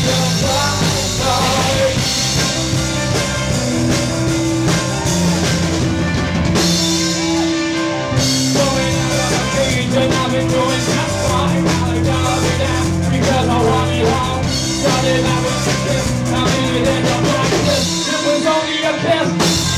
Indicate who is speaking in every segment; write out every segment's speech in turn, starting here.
Speaker 1: And I've been doing just fine. Now I gotta be down because I want it all. Started out with a kiss, now leave it in the practice. It was only a kiss.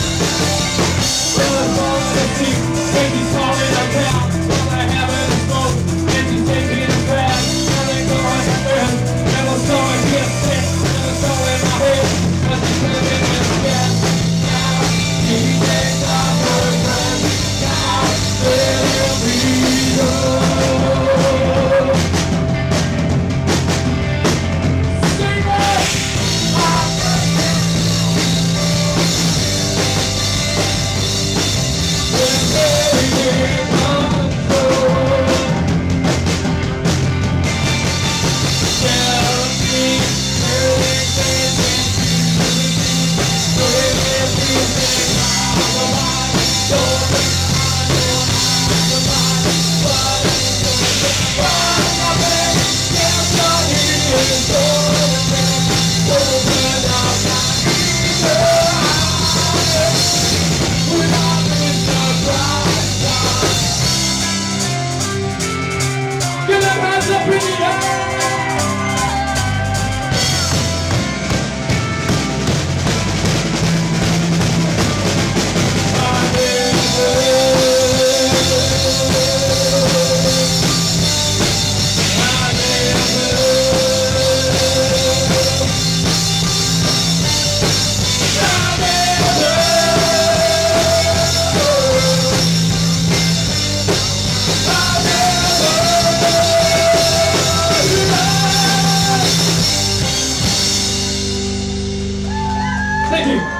Speaker 1: Well, it's all in the seat. Baby's calling her down. All I have is a smoke, and she's taking it fast. Nothing going to bed. Never saw it get sick. Never saw it in my head. But she's living in the gas. Now, she takes off her dress. Now, will be Thank you.